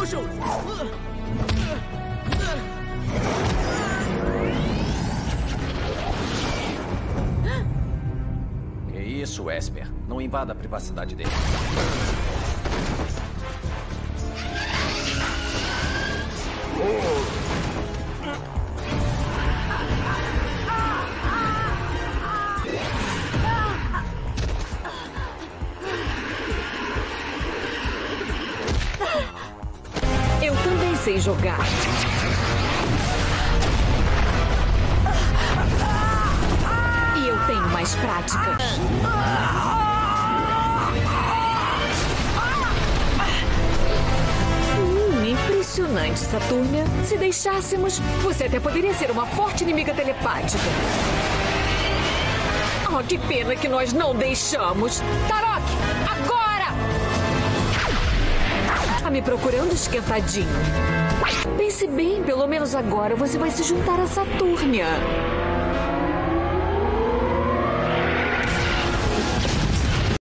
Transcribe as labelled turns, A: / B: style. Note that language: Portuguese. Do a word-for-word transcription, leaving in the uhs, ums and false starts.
A: juntos!
B: Que isso, Esper? Não invada a privacidade dele.
C: Eu também sei jogar. E eu tenho mais prática. Hum, impressionante, Saturnia. Se deixássemos, você até poderia ser uma forte inimiga telepática. Oh, que pena que nós não deixamos. Tarok, agora! Tá me procurando esquentadinho. Pense bem, pelo menos agora você vai se juntar a Saturnia.